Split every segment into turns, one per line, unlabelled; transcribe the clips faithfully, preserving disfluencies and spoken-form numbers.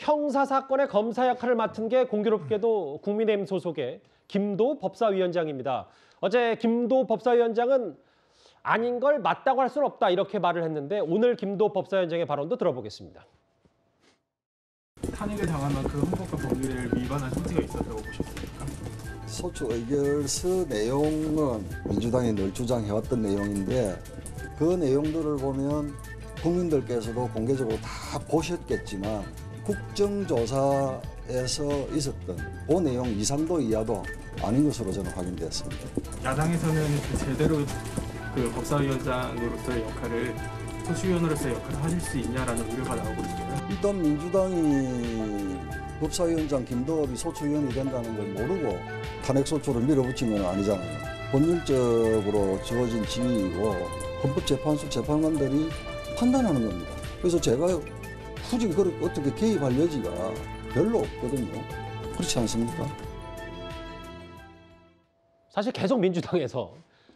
형사 사건의 검사 역할을 맡은 게 공교롭게도 국민의힘 소속의 김도우 법사위원장입니다. 어제 김도우 법사위원장은 아닌 걸 맞다고 할 수는 없다 이렇게 말을 했는데 오늘 김도우 법사위원장의 발언도 들어보겠습니다.
탄핵을 당한 만큼 헌법과 법률을 위반한 형태가 있었다고 보셨습니까?
소추 의결서 내용은 민주당이 늘 주장해왔던 내용인데 그 내용들을 보면 국민들께서도 공개적으로 다 보셨겠지만 국정조사에서 있었던 그 내용 이상도 이하도 아닌 것으로 저는 확인됐습니다.
야당에서는 그 제대로 그 법사위원장으로서의 역할을 소추위원으로서의 역할을 하실 수 있냐라는 우려가 나오고 있어요.
일단 민주당이 법사위원장 김도읍이 소추위원이 된다는 걸 모르고 탄핵소추를 밀어붙이는 건 아니잖아요. 법률적으로 주어진 지위이고 헌법재판소 재판관들이 판단하는 겁니다. 그래서 제가 굳이 그걸 어떻게 개입할 여지가 별로 없거든요. 그렇지 않습니까?
사실 계속 민주당에서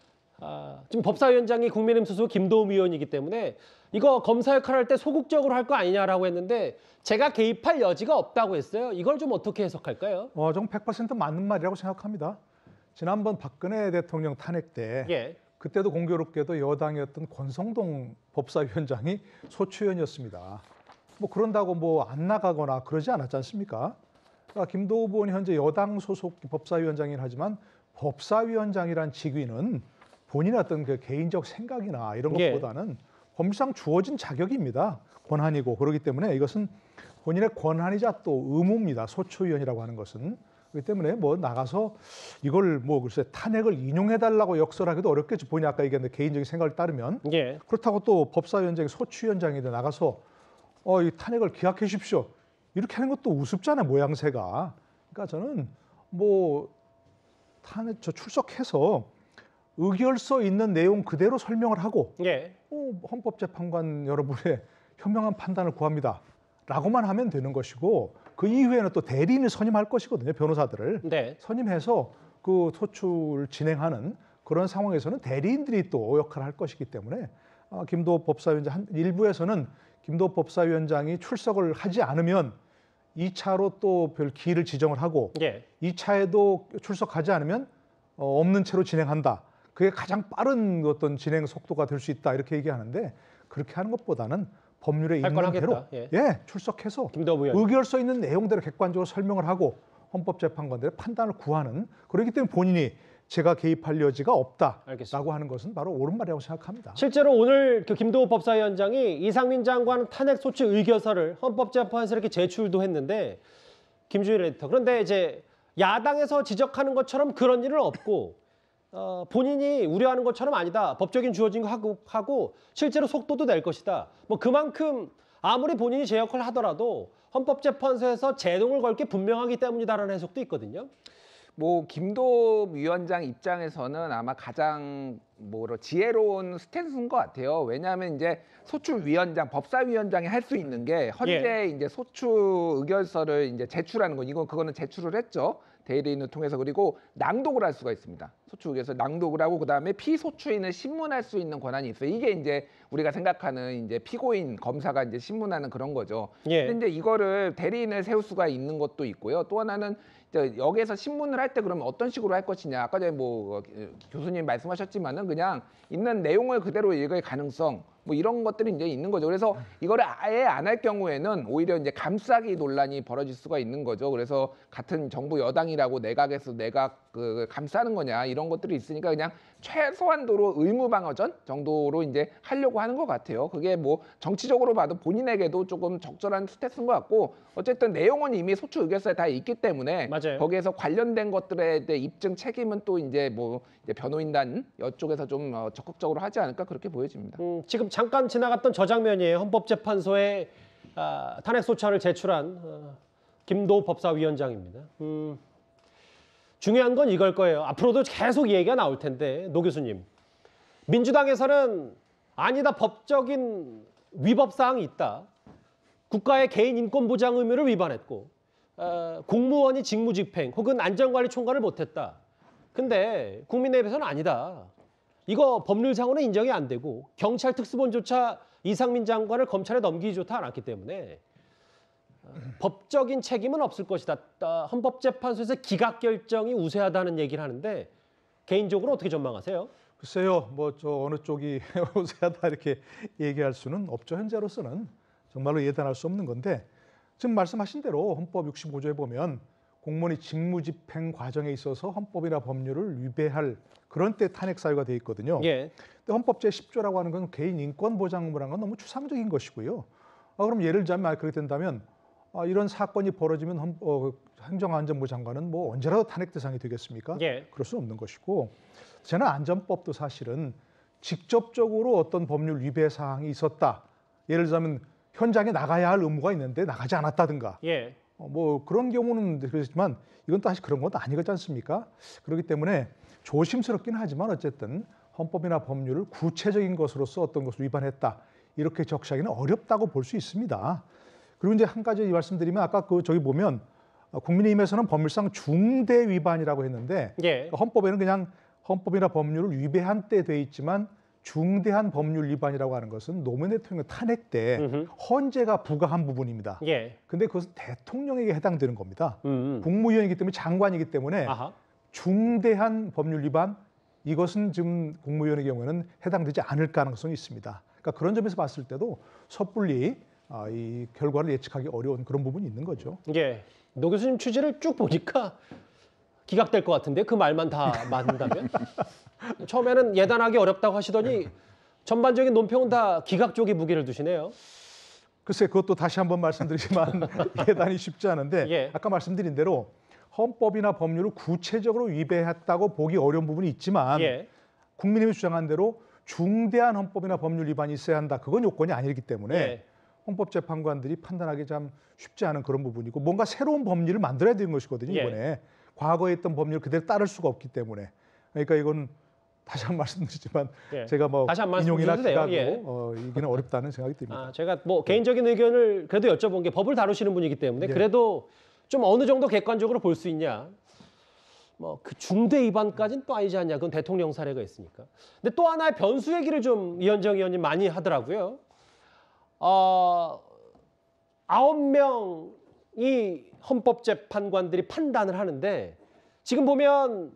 아, 지금 법사위원장이 국민의힘 소속 김도우 의원이기 때문에 이거 검사 역할을 할 때 소극적으로 할 거 아니냐라고 했는데 제가 개입할 여지가 없다고 했어요. 이걸 좀 어떻게 해석할까요?
어, 좀 백 퍼센트 맞는 말이라고 생각합니다. 지난번 박근혜 대통령 탄핵 때
예.
그때도 공교롭게도 여당이었던 권성동 법사위원장이 소추위원이었습니다. 뭐 그런다고 뭐 안 나가거나 그러지 않았지 않습니까? 그러니까 김도우 의원이 현재 여당 소속 법사위원장이긴 하지만 법사위원장이란 직위는 본인의 어떤 그 개인적 생각이나 이런 것보다는 예. 법률상 주어진 자격입니다. 권한이고 그렇기 때문에 이것은 본인의 권한이자 또 의무입니다. 소추위원이라고 하는 것은. 그렇기 때문에 뭐 나가서 이걸 뭐 글쎄 탄핵을 인용해달라고 역설하기도 어렵겠죠. 본인이 아까 얘기했는데 개인적인 생각을 따르면.
예.
그렇다고 또 법사위원장이 소추위원장인데 나가서 어, 이 탄핵을 기각해 주십시오. 이렇게 하는 것도 우습잖아요. 모양새가. 그러니까 저는 뭐 탄핵 저 출석해서 의결서 있는 내용 그대로 설명을 하고
예.
어, 헌법재판관 여러분의 현명한 판단을 구합니다. 라고만 하면 되는 것이고 그 이후에는 또 대리인을 선임할 것이거든요. 변호사들을.
네.
선임해서 그 소추를 진행하는 그런 상황에서는 대리인들이 또 역할을 할 것이기 때문에 어, 김도읍 법사위원장 한 일부에서는 김도읍 법사위원장이 출석을 하지 않으면 이 차로 또 별 기일을 지정을 하고
예.
이 차에도 출석하지 않으면 어, 없는 채로 진행한다. 그게 가장 빠른 어떤 진행 속도가 될 수 있다 이렇게 얘기하는데 그렇게 하는 것보다는 법률에 있는 대로
예.
예, 출석해서 의결서 있는 내용대로 객관적으로 설명을 하고 헌법재판관들의 판단을 구하는 그렇기 때문에 본인이 제가 개입할 여지가 없다라고 알겠습니다. 하는 것은 바로 옳은 말이라고 생각합니다.
실제로 오늘 그 김도우 법사위원장이 이상민 장관 탄핵 소추 의결서를 헌법재판소에 이렇게 제출도 했는데 김주일 에디터 그런데 이제 야당에서 지적하는 것처럼 그런 일은 없고 어, 본인이 우려하는 것처럼 아니다. 법적인 주어진 거 하고, 하고 실제로 속도도 낼 것이다. 뭐 그만큼 아무리 본인이 제 역할을 하더라도 헌법재판소에서 제동을 걸 게 분명하기 때문이다라는 해석도 있거든요.
뭐 김도읍 위원장 입장에서는 아마 가장 뭐로 지혜로운 스탠스인 것 같아요. 왜냐하면 이제 소추위원장, 법사위원장이 할 수 있는 게 현재 예. 이제 소추 의결서를 이제 제출하는 건 이건 그거는 제출을 했죠. 대리인을 통해서 그리고 낭독을 할 수가 있습니다. 소추의결서 낭독을 하고 그다음에 피소추인을 신문할 수 있는 권한이 있어요. 이게 이제 우리가 생각하는 이제 피고인 검사가 이제 신문하는 그런 거죠. 예. 근데 이제 이거를 대리인을 세울 수가 있는 것도 있고요. 또 하나는 여기에서 신문을 할 때 그러면 어떤 식으로 할 것이냐. 아까 전에 뭐 교수님 말씀하셨지만은 그냥 있는 내용을 그대로 읽을 가능성 뭐 이런 것들이 이제 있는 거죠. 그래서 이거를 아예 안 할 경우에는 오히려 이제 감싸기 논란이 벌어질 수가 있는 거죠. 그래서 같은 정부 여당이라고 내각에서 내각 그 감싸는 거냐 이런 것들이 있으니까 그냥 최소한도로 의무 방어전 정도로 이제 하려고 하는 것 같아요. 그게 뭐 정치적으로 봐도 본인에게도 조금 적절한 스탠스인 것 같고 어쨌든 내용은 이미 소추 의결서에 다 있기 때문에 맞아요. 거기에서 관련된 것들에 대해 입증 책임은 또 이제 뭐 이제 변호인단 이쪽에서 좀 어, 적극적으로 하지 않을까 그렇게 보여집니다.
음, 지금 잠깐 지나갔던 저 장면이에요. 헌법재판소에 아, 탄핵소추안을 제출한 어, 김도우 법사위원장입니다. 음, 중요한 건 이걸 거예요. 앞으로도 계속 얘기가 나올 텐데 노 교수님. 민주당에서는 아니다 법적인 위법 사항이 있다. 국가의 개인 인권 보장 의무를 위반했고 어, 공무원이 직무집행 혹은 안전관리 총괄을 못했다. 근데 국민의힘에서는 아니다. 이거 법률상으로는 인정이 안 되고 경찰 특수본조차 이상민 장관을 검찰에 넘기지 좋다 않았기 때문에 법적인 책임은 없을 것이다. 어, 헌법재판소에서 기각 결정이 우세하다는 얘기를 하는데 개인적으로 어떻게 전망하세요?
글쎄요, 뭐 저 어느 쪽이 우세하다 이렇게 얘기할 수는 없죠. 현재로서는 정말로 예단할 수 없는 건데 지금 말씀하신 대로 헌법 육십오 조에 보면 공무원이 직무집행 과정에 있어서 헌법이나 법률을 위배할 그런 때 탄핵 사유가 돼 있거든요.
예.
근데 헌법 제십 조라고 하는 건 개인 인권 보장무라는 건 너무 추상적인 것이고요. 아, 그럼 예를 들자면 그렇게 된다면 아, 이런 사건이 벌어지면 헌, 어, 행정안전부 장관은 뭐 언제라도 탄핵 대상이 되겠습니까?
예.
그럴 수는 없는 것이고 재난안전법도 사실은 직접적으로 어떤 법률 위배 사항이 있었다. 예를 들자면 현장에 나가야 할 의무가 있는데 나가지 않았다든가
예.
어, 뭐 그런 경우는 그렇지만 이건 또 사실 그런 것도 아니지 않습니까? 그렇기 때문에 조심스럽긴 하지만 어쨌든 헌법이나 법률을 구체적인 것으로서 어떤 것을 위반했다. 이렇게 적시하기는 어렵다고 볼 수 있습니다. 그리고 이제 한 가지 말씀드리면 아까 그 저기 보면 국민의힘에서는 법률상 중대 위반이라고 했는데
예.
헌법에는 그냥 헌법이나 법률을 위배한 때 돼 있지만 중대한 법률 위반이라고 하는 것은 노무현 대통령 탄핵 때
음흠.
헌재가 부과한 부분입니다.
예.
근데 그것은 대통령에게 해당되는 겁니다.
음.
국무위원이기 때문에 장관이기 때문에
아하.
중대한 법률 위반 이것은 지금 국무위원의 경우에는 해당되지 않을 가능성이 있습니다. 그러니까 그런 점에서 봤을 때도 섣불리 아, 이 결과를 예측하기 어려운 그런 부분이 있는 거죠.
예. 노 교수님 취지를 쭉 보니까 기각될 것 같은데 그 말만 다 맞는다면? 처음에는 예단하기 어렵다고 하시더니 전반적인 논평은 다 기각 쪽에 무게를 두시네요.
글쎄 그것도 다시 한번 말씀드리지만 예단이 쉽지 않은데
예.
아까 말씀드린 대로 헌법이나 법률을 구체적으로 위배했다고 보기 어려운 부분이 있지만
예.
국민의힘이 주장한 대로 중대한 헌법이나 법률 위반이 있어야 한다. 그건 요건이 아니기 때문에
예.
헌법재판관들이 판단하기 참 쉽지 않은 그런 부분이고 뭔가 새로운 법률을 만들어야 되는 것이거든요.
예.
이번에 과거에 있던 법률 그대로 따를 수가 없기 때문에 그러니까 이건 다시 한 번 말씀드리지만
예.
제가 뭐
다시 한
인용이나
말씀드려도 돼요.
기각으로
예.
어, 이기는 어렵다는 생각이 듭니다.
아, 제가 뭐 개인적인 의견을 그래도 여쭤본 게 법을 다루시는 분이기 때문에
예.
그래도 좀 어느 정도 객관적으로 볼 수 있냐. 뭐 그 중대 위반까지는 또 아니지 않냐. 그건 대통령 사례가 있으니까. 근데 또 하나의 변수 얘기를 좀 이현정 의원님 많이 하더라고요. 어, 아홉 명이 헌법재판관들이 판단을 하는데 지금 보면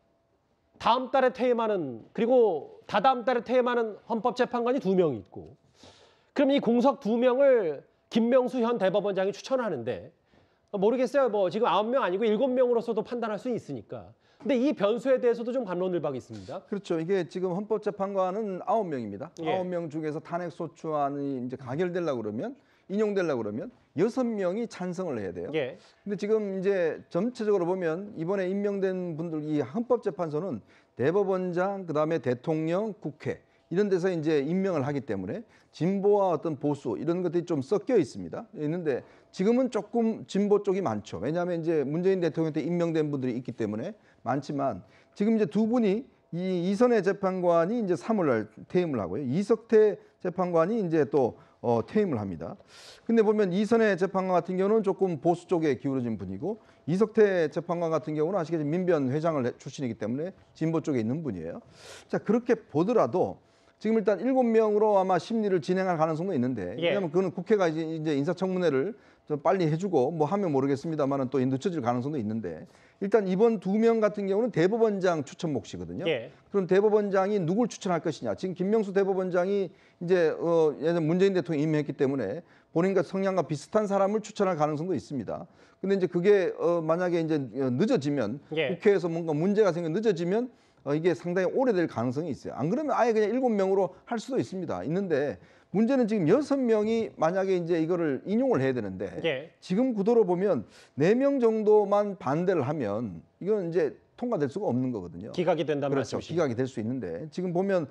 다음 달에 퇴임하는 그리고 다다음 달에 퇴임하는 헌법재판관이 두 명이 있고 그럼 이 공석 두 명을 김명수 현 대법원장이 추천하는데 모르겠어요. 뭐 지금 아홉 명 아니고 일곱 명으로서도 판단할 수 있으니까. 근데 이 변수에 대해서도 좀 반론을박이 있습니다.
그렇죠. 이게 지금 헌법재판관은 아홉 명입니다.
예.
아홉 명 중에서 탄핵소추안이 이제 가결되려고 그러면 인용되려고 그러면 여섯 명이 찬성을 해야 돼요.
예.
근데 지금 이제 전체적으로 보면 이번에 임명된 분들 이 헌법재판소는 대법원장 그다음에 대통령, 국회 이런 데서 이제 임명을 하기 때문에 진보와 어떤 보수 이런 것들이 좀 섞여 있습니다. 있는데 지금은 조금 진보 쪽이 많죠. 왜냐하면 이제 문재인 대통령 때 임명된 분들이 있기 때문에 많지만 지금 이제 두 분이 이 이선혜 재판관이 이제 삼월 날 퇴임을 하고요. 이석태 재판관이 이제 또 어, 퇴임을 합니다. 근데 보면 이선혜 재판관 같은 경우는 조금 보수 쪽에 기울어진 분이고 이석태 재판관 같은 경우는 아시겠지만 민변 회장을 출신이기 때문에 진보 쪽에 있는 분이에요. 자, 그렇게 보더라도 지금 일단 일곱 명으로 아마 심리를 진행할 가능성도 있는데
예.
왜냐하면 그거는 국회가 이제, 이제 인사청문회를 좀 빨리 해주고 뭐 하면 모르겠습니다만은 또 늦춰질 가능성도 있는데 일단 이번 두 명 같은 경우는 대법원장 추천 몫이거든요.
예.
그럼 대법원장이 누굴 추천할 것이냐. 지금 김명수 대법원장이 이제 어, 예전 문재인 대통령이 임명했기 때문에 본인과 성향과 비슷한 사람을 추천할 가능성도 있습니다. 근데 이제 그게 어, 만약에 이제 늦어지면
예.
국회에서 뭔가 문제가 생겨 늦어지면 어, 이게 상당히 오래될 가능성이 있어요. 안 그러면 아예 그냥 일곱 명으로 할 수도 있습니다. 있는데 문제는 지금 여섯 명이 만약에 이제 이거를 인용을 해야 되는데
예.
지금 구도로 보면 네 명 정도만 반대를 하면 이건 이제 통과될 수가 없는 거거든요.
기각이 된다는
그렇죠.
말씀이시죠.
기각이 될 수 있는데 지금 보면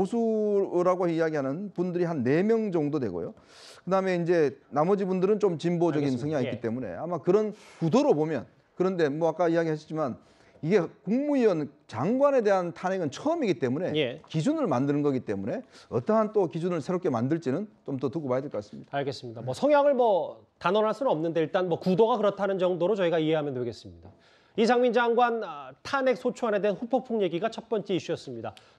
보수라고 이야기하는 분들이 한 네 명 정도 되고요. 그다음에 이제 나머지 분들은 좀 진보적인
알겠습니다.
성향이
예.
있기 때문에 아마 그런 구도로 보면 그런데 뭐 아까 이야기하셨지만 이게 국무위원 장관에 대한 탄핵은 처음이기 때문에
예.
기준을 만드는 거기 때문에 어떠한 또 기준을 새롭게 만들지는 좀 더 두고 봐야 될 것 같습니다.
알겠습니다. 뭐 성향을 뭐 단언할 수는 없는데 일단 뭐 구도가 그렇다는 정도로 저희가 이해하면 되겠습니다. 이상민 장관 탄핵 소추안에 대한 후폭풍 얘기가 첫 번째 이슈였습니다.